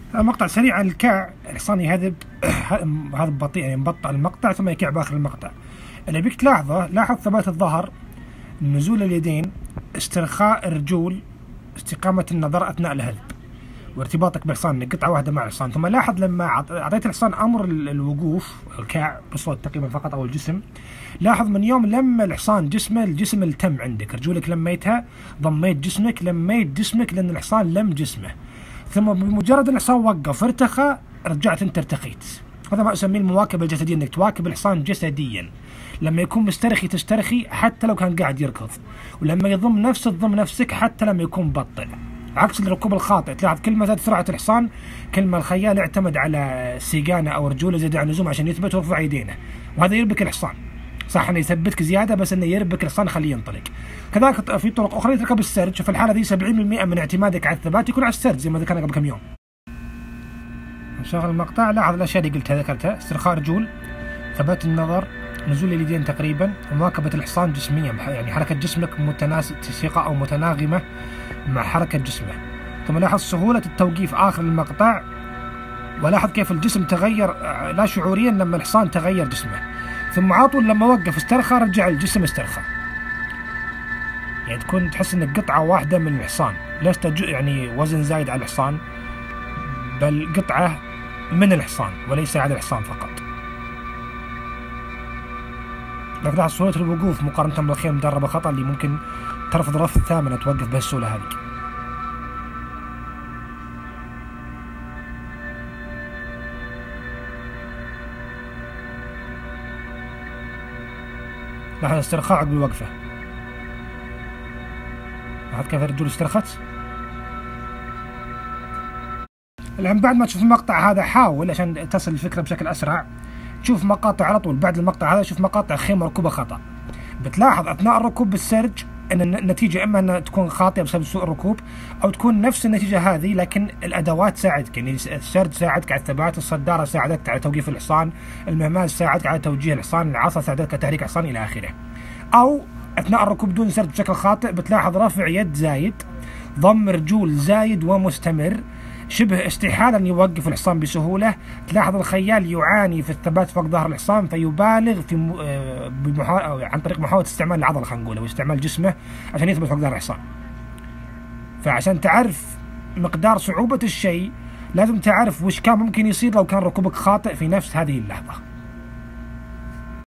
مقطع سريع عن الكاع. الحصان يهذب هذا بطيء، يعني مبطئ المقطع ثم يكع باخر المقطع. اللي بيك تلاحظه، لاحظ ثبات الظهر، نزول اليدين، استرخاء الرجول، استقامة النظر أثناء الهذب، وارتباطك بالحصان قطعة واحدة مع الحصان. ثم لاحظ لما أعطيت الحصان أمر الوقوف، الكاع بصوت تقريبا فقط أو الجسم، لاحظ من يوم لما الحصان الجسم التم عندك، رجولك لميتها، ضميت جسمك، لميت جسمك لأن الحصان لم جسمه، ثم بمجرد الحصان وقف ارتخى رجعت انت ارتخيت. هذا ما اسميه المواكبه الجسديه، انك تواكب الحصان جسديا. لما يكون مسترخي تسترخي حتى لو كان قاعد يركض، ولما يضم نفسه تضم نفسك حتى لما يكون مبطئ. عكس الركوب الخاطئ، تلاحظ كل ما زاد سرعه الحصان كل ما الخيال اعتمد على سيقانه او رجوله زياده عن اللزوم عشان يثبت ويرفع يدينه، وهذا يربك الحصان. صح انه يثبتك زياده بس انه يربك الحصان يخليه ينطلق. كذلك في طرق اخرى تركب السرج، ففي الحاله دي 70% من اعتمادك على الثبات يكون على السرج زي ما ذكرنا قبل كم يوم. نشغل المقطع، لاحظ الاشياء اللي قلتها ذكرتها: استرخاء رجول، ثبات النظر، نزول اليدين تقريبا، ومواكبه الحصان جسميا، يعني حركه جسمك متناسقه او متناغمه مع حركه جسمه. ثم لاحظ سهوله التوقيف اخر المقطع، ولاحظ كيف الجسم تغير لا شعوريا لما الحصان تغير جسمه. ثم عاطل لما وقف استرخى رجع الجسم استرخى، يعني تكون تحس انك قطعه واحده من الحصان، لست يعني وزن زايد على الحصان، بل قطعه من الحصان وليس على الحصان فقط. لكن لاحظ سهوله الوقوف مقارنه بالخيل مدربه خطا اللي ممكن ترفض رفض الثامنه توقف بهالسهوله هذه. لاحظ استرخاء عقب الوقفة، لاحظ كيف الرجول استرخت. الآن بعد ما تشوف المقطع هذا حاول عشان تصل الفكرة بشكل أسرع، تشوف مقاطع على طول بعد المقطع هذا، شوف مقاطع خيمة ركوبة خطأ. بتلاحظ أثناء الركوب بالسرج أن النتيجة إما أن تكون خاطئة بسبب سوء الركوب، أو تكون نفس النتيجة هذه لكن الأدوات ساعدك، يعني السرج ساعدك على الثبات، الصدارة ساعدتك على توقيف الحصان، المهماز ساعدك على توجيه الحصان، العصا ساعدتك على تحريك الحصان إلى آخره. أو أثناء الركوب دون سرج بشكل خاطئ بتلاحظ رفع يد زايد، ضم رجول زايد ومستمر، شبه استحالة أن يوقف الحصان بسهولة. تلاحظ الخيال يعاني في الثبات فوق ظهر الحصان فيبالغ في عن طريق محاولة استعمال العضلة، خلينا نقول، واستعمال جسمه عشان يثبت فوق ظهر الحصان. فعشان تعرف مقدار صعوبة الشيء لازم تعرف وش كان ممكن يصير لو كان ركوبك خاطئ في نفس هذه اللحظة.